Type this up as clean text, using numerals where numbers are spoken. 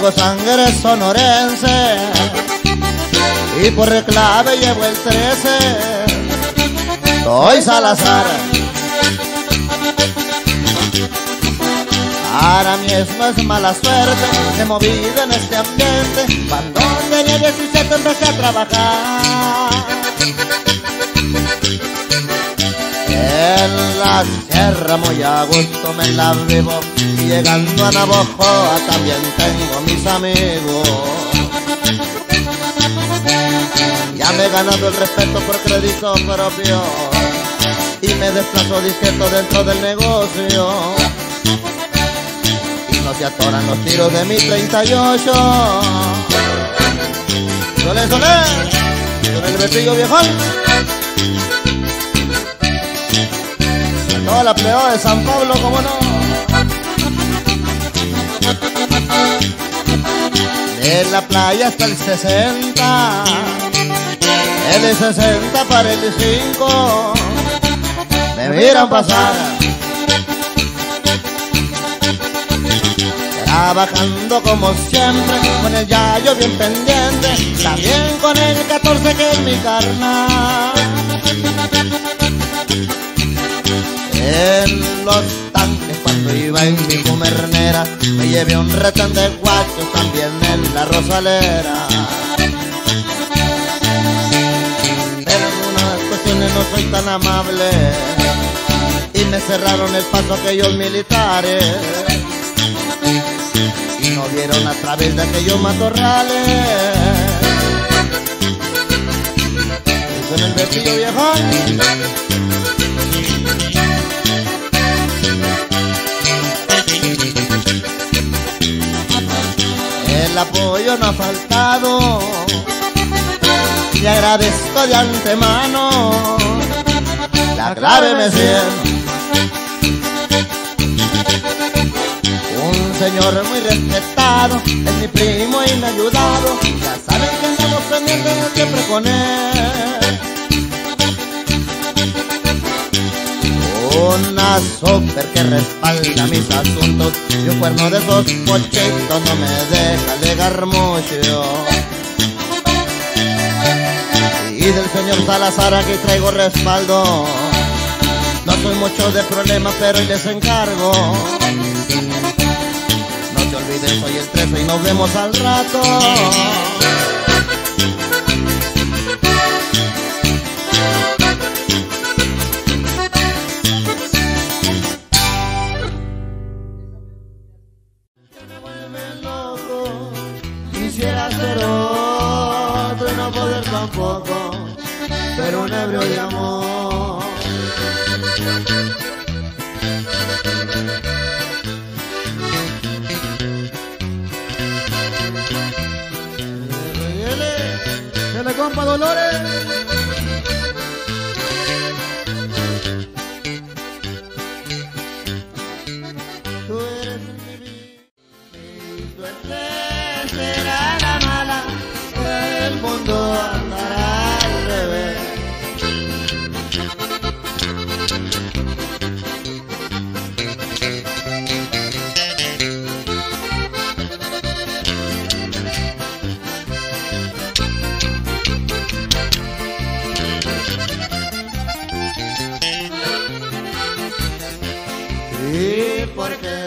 Traigo sangre sonorense y por reclave llevo el 13. Soy Salazar. Para mí eso no es mala suerte, he movido en este ambiente. Cuando tenía 17 empecé a trabajar en la sierra, muy a gusto me la vivo. Y llegando a Navojoa también tengo mis amigos. Ya me he ganado el respeto por crédito propio y me desplazo discreto dentro del negocio. Y no se atoran los tiros de mi 38. Solé, solé, con el Betillo viejón. A toda la plebada de San Pablo, como no. De la playa hasta el 60, el 60 para el 5, me miran pasar. Trabajando como siempre, con el yayo bien pendiente, también con el 14 que es mi carnal. En los tanques cuando iba en mi Comernera, me llevé un retén de guachos también en la Rosalera. Pero en unas cuestiones no soy tan amable y me cerraron el paso aquellos militares y no vieron a través de aquellos matorrales. Y con el Betillo viejón el apoyo no ha faltado y agradezco de antemano. La clave me siento un señor muy respetado, es mi primo y me ha ayudado. Ya saben que estamos pendientes siempre con él. Una súper que respalda mis asuntos y un cuerno de esos pochitos no me deja alegar mucho. Y del señor Salazar aquí traigo respaldo. No soy mucho de problemas, pero hoy les encargo. No se olviden, soy el 13 y nos vemos al rato. Quisiera ser otro y no poder tampoco, pero un ebrio de amor. Se le compa Dolores. Tú eres mi vida. Será la mala, el mundo andará al revés. ¿Y por qué?